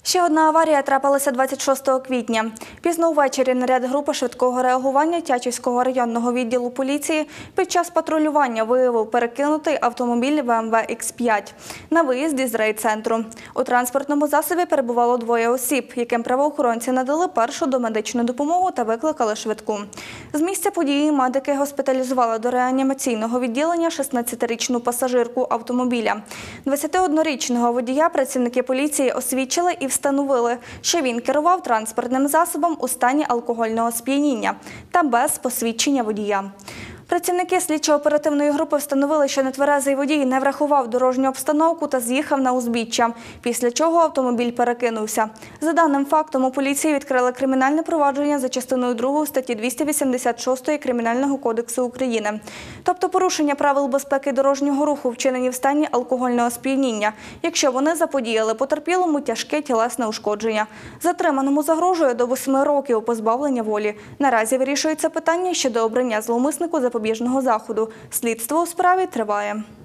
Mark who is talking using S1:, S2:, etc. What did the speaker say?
S1: Ще одна аварія трапилася 26 квітня. Пізно увечері наряд групи швидкого реагування Тячівського районного відділу поліції під час патрулювання виявив перекинутий автомобіль BMW X5 на виїзді з райцентру. У транспортному засобі перебувало двоє осіб, яким правоохоронці надали першу домедичну допомогу та викликали швидку. З місця події медики госпіталізували до реанімаційного відділення 16-річну пасажирку автомобіля. 21-річного водія працівники поліції освідчили і встановили, що він керував транспортним засобом у стані алкогольного сп'яніння та без посвідчення водія. Працівники слідчо-оперативної групи встановили, що нетверезий водій не врахував дорожню обстановку та з'їхав на узбіччя, після чого автомобіль перекинувся. За даним фактом, у поліції відкрили кримінальне провадження за частиною 2 статті 286 Кримінального кодексу України. Тобто порушення правил безпеки дорожнього руху вчинені в стані алкогольного сп'яніння, якщо вони заподіяли потерпілому тяжке тілесне ушкодження. Затриманому загрожує до 8 років позбавлення волі. Наразі вирішується питання щодо обрання зловмиснику запобіжного заходу. Слідство у справі триває.